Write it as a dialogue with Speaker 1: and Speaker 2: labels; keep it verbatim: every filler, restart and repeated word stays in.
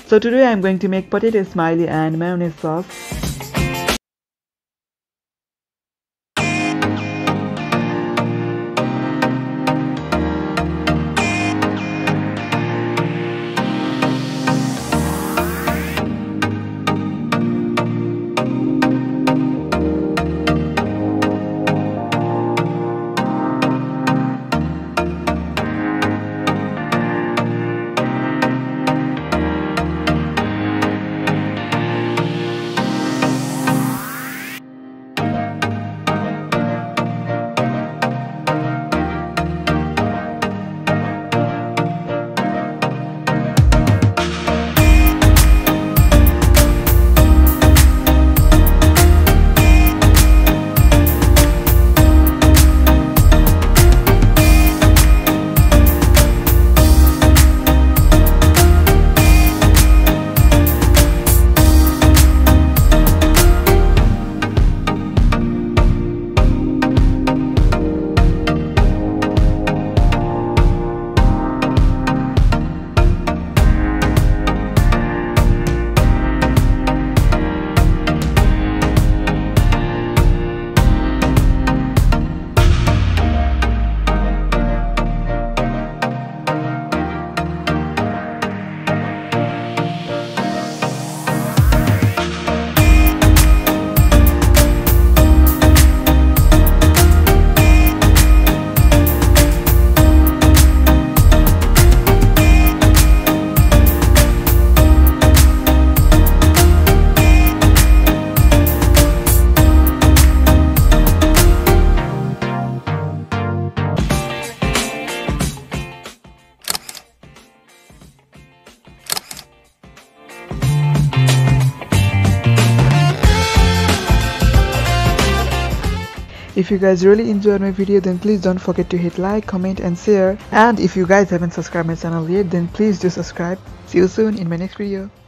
Speaker 1: So today I'm going to make potato smiley and mayonnaise sauce. If you guys really enjoyed my video, then please don't forget to hit like, comment and share. And if you guys haven't subscribed my channel yet, then please do subscribe. See you soon in my next video.